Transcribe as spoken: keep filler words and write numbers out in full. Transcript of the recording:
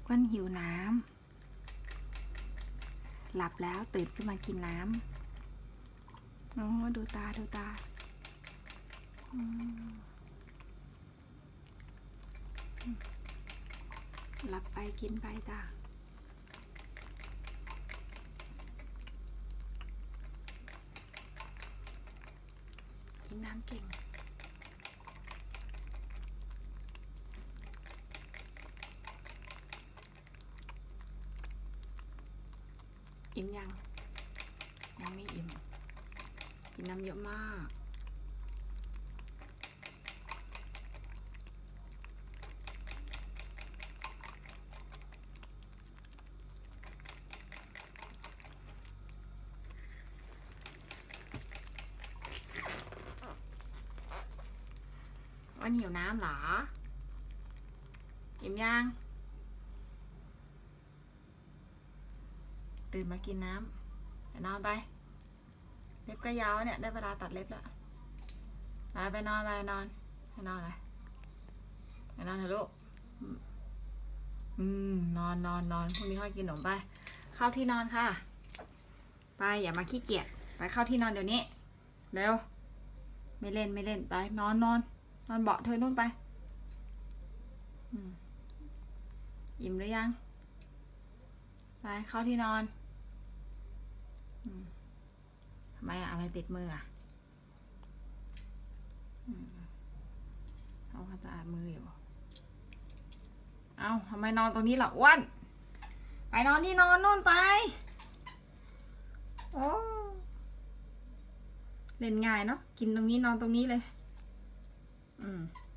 อ้วนหิวน้ำหลับแล้วตื่นขึ้นมากินน้ำโอ้ดูตาดูตาหลับไปกินไปจ้ากินน้ำเก่งอิ่มยังยังไม่อิ่มกินน้ำเยอะมากวันหิวน้ำเหรออิ่มยังตื่นมากินน้ำไปนอนไปเล็บก็ยาวเนี่ยได้เวลาตัดเล็บแล้วไปไปนอนไปนอนไปนอนเลยไปนอนเถอะลูกอืมนอนนอนนอนพรุ่งนี้ค่อยกินขนมไปเข้าที่นอนค่ะไปอย่ามาขี้เกียจไปเข้าที่นอนเดี๋ยวนี้เร็วไม่เล่นไม่เล่นไปนอนนอนนอนเบาะเธอนู่นไปอิ่มหรือยังไปเข้าที่นอนทำไมอะไรติดมืออ่ะเอาความสะอาดมืออยู่เอาทำไมนอนตรงนี้ล่ะอ้วนไปนอนที่นอนนู่นไปโอ้เล่นง่ายเนาะกินตรงนี้นอนตรงนี้เลยอืม